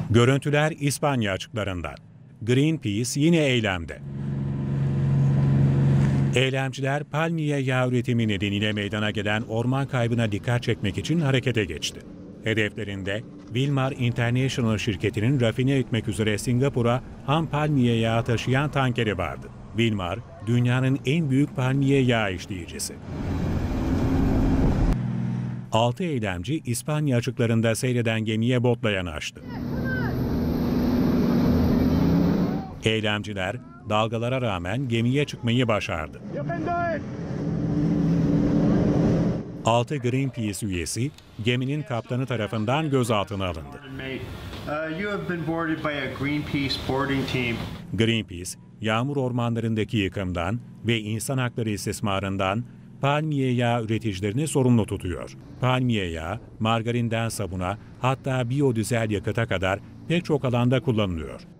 Görüntüler İspanya açıklarından. Greenpeace yine eylemde. Eylemciler palmiye yağı üretimi nedeniyle meydana gelen orman kaybına dikkat çekmek için harekete geçti. Hedeflerinde Wilmar International şirketinin rafine etmek üzere Singapur'a ham palmiye yağı taşıyan tankeri vardı. Wilmar, dünyanın en büyük palmiye yağı işleyicisi. 6 eylemci İspanya açıklarında seyreden gemiye botla yanaştı. Eylemciler dalgalara rağmen gemiye çıkmayı başardı. 6 Greenpeace üyesi geminin kaptanı tarafından gözaltına alındı. Greenpeace, yağmur ormanlarındaki yıkımdan ve insan hakları istismarından palmiye yağı üreticilerini sorumlu tutuyor. Palmiye yağı, margarinden sabuna, hatta biyodizel yakıta kadar pek çok alanda kullanılıyor.